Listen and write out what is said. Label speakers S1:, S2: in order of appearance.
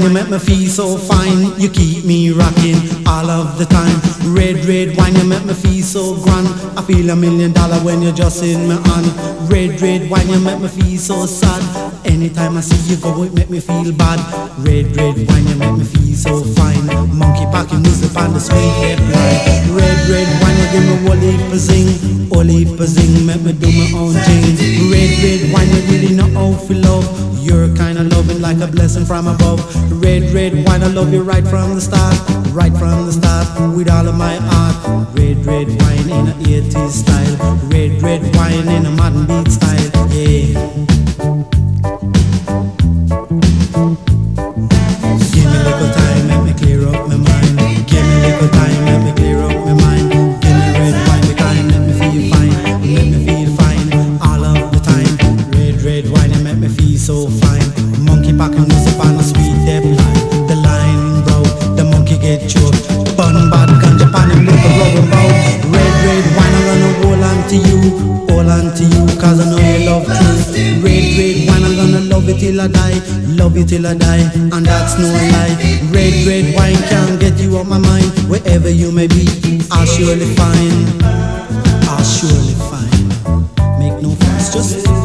S1: wine, you make me feel so fine. You keep me rocking all of the time. Red, red wine, you make me feel so grand. I feel $1 million when you're just in my hand. Red, red wine, you make me feel so sad. Anytime I see you go, it make me feel bad. Red, red wine, you make me feel so fine. Monkey packing music on the sweet head line. Red, red wine, you give me whole heap of zing. Whole heap of zing, make me do my own thing. Red, red wine, you really know how to love. You're kinda loving like a blessing from above. Red, red wine, I love you right from the start. Right from the start, with all of my heart. Red, red wine in a 80s style. Red, red wine in a modern beat style. Yeah. Give me a little time, let me clear up my mind. Give me a little time, let me clear up my mind. Give me red wine, the kind, let me feel fine. Let me feel fine all of the time. Red, red wine, it make me feel so fine. Monkey packing music on the sweet depth line. The line broke, the monkey get choked. Bun bad ganja pan him with a rubber bow. Red, red wine, I'm gonna hold on to you. Hold on to you, cause I know you love truth. Red, red wine, I'm gonna love it till I die. Love you till I die, and that's no lie. Red, red wine can't get you off my mind. Wherever you may be, I'll surely find. I'll surely find. Make no fuss, just